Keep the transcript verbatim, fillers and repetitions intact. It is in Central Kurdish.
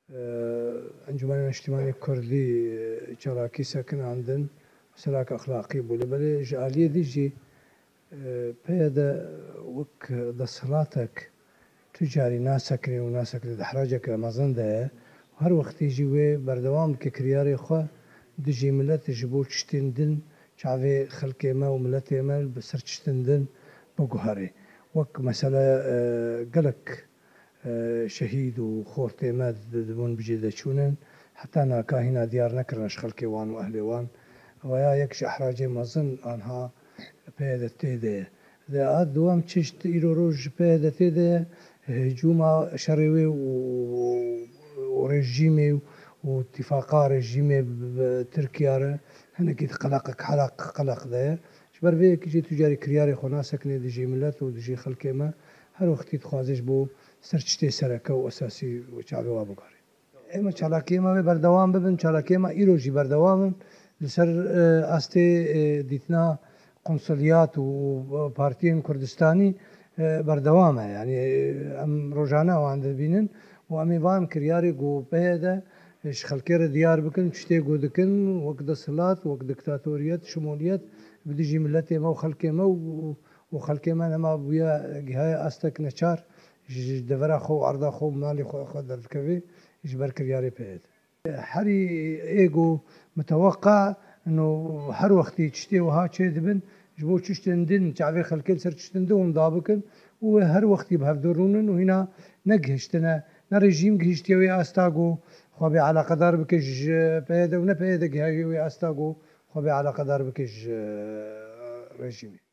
انجمن اجتماعی کردی چالاکی سکن عندن سلاك اخلاقي بوله بله جاليه ديجي بيدا وك دصلاتك تجاري ناسكني وناسك دحراجك مازن ده هر وقت يجي وي بردوام ككرياري خو دجي ملت جبوت شتندن شعبي خلقي ما وملت ما بسر شتندن بقهري وك مثلا قلك شهيد وخورتي ما دبون بجيدة شونن حتى أنا كاهنا ديار نكرنش خلقي وان وأهلي وان ويا يكش أحراجي مازن أنها بيدا تيدا ذا دوام تشت إيرو روج بيدا تيدا هجوما شروي ورجيمي واتفاقا رجيمي بتركيا هنا كيت قلقك حلق قلق ذا شبر بيه كيجي تجاري كرياري خو ناسكني دجي ملت ودجي خلقي ما هر وقت تخوازش بو سرچتي سرکه و اساسی و شعبي وابقاري. اما چالاکی ما بردوام ببن چالاکی ما ایروجی بردوام لسر استی دیتنا قنصليات وبارتين كردستاني بردوامه يعني ام روجانا وعند بينن وامي بان كرياري جو بهذا خلكير ديار بكن تشتي جو دكن وقت صلات وقت دكتاتوريات شموليات بديجي ملتي ما وخلكي ما وخلكي ما ما بويا جهاي استك نشار دفرا خو عرضا خو مالي خو خو دركبي يجبر كرياري بهذا حري ايجو متوقع انه هر وقت تشتي وها تشي دبن جبو تشتندن شعبي خلكل سر تشتندون ضابكن وهر وقت بهفدرونن وهنا نجهشتنا نرجيم جهشتي ويا استاغو خو على قدر بكج بهذا ونا بهذا جهاي ويا استاغو خو على قدر بكج رجيمي